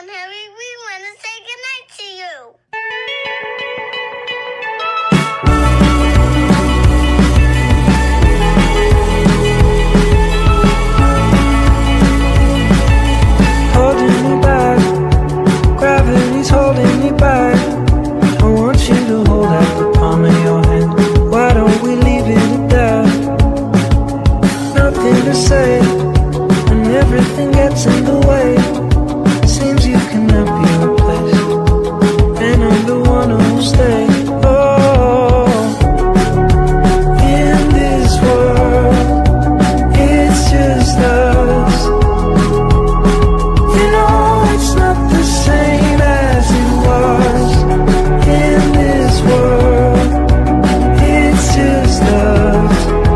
phone, Harry. We want to say goodnight to you. Holding me back, gravity's holding me back. I want you to hold out the palm of your hand. Why don't we leave it at that? Nothing to say, and everything gets in the way. Seems you cannot be replaced, and I'm the one who'll stay. Oh, in this world, it's just us. You know it's not the same as it was. In this world, it's just us.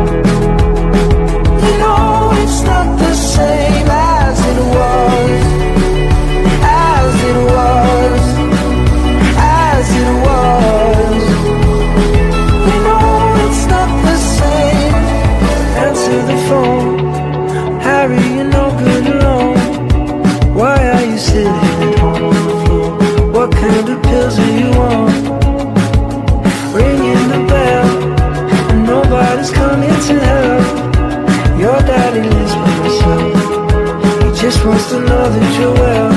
You know it's not the same as it was. As it was. As it was. You know it's not the same. Answer the phone, Harry, you're no good alone. Why are you sitting at home on the floor? What kind of pills are you on? Ringing the bell, and nobody's coming to help. Your daddy lives by himself. He just wants to know that you're well.